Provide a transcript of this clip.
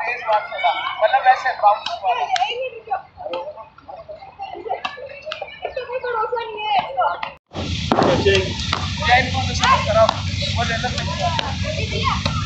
तेज बात होगा, मतलब वैसे बाउंस वाला। क्या इन्फॉर्मेशन कराओ वो लेना।